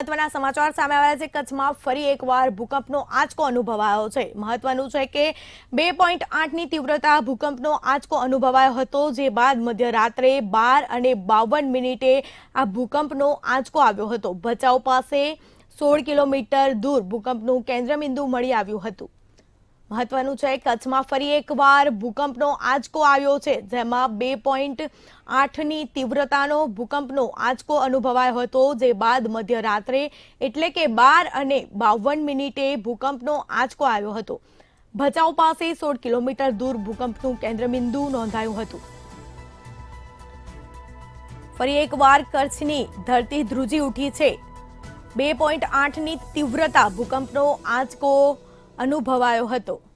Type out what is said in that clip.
મહત્વના સમાચાર સામે આવ્યા છે। કચ્છમાં ફરી એકવાર ભૂકંપનો આંચકો અનુભવાયો છે। મહત્વનું છે કે 2.8ની તીવ્રતા ભૂકંપનો આંચકો અનુભવાયો હતો, જે બાદ મધ્યરાત્રે 12:52 આ ભૂકંપનો આંચકો આવ્યો હતો। ભચાઉ પાસે 16 કિલોમીટર દૂર ભૂકંપનું કેન્દ્રબિંદુ મળી આવ્યું હતું। મહત્વનું છે કચ્છમાં ફરી એકવાર ભૂકંપનો આંચકો આવ્યો છે, જેમાં 2.8ની તીવ્રતાનો ભૂકંપનો આંચકો અનુભવાયો હતો, જે બાદ મધ્યરાત્રે એટલે કે 12:52 ભૂકંપનો આંચકો આવ્યો હતો। ભચાઉ પાસે 16 કિલોમીટર દૂર ભૂકંપનું કેન્દ્રબિંદુ નોંધાયું હતું। ફરી એકવાર કચ્છની ધરતી ધ્રુજી ઉઠી છે। 2.8ની તીવ્રતા ભૂકંપનો આંચકો અનુભવાયો હતો।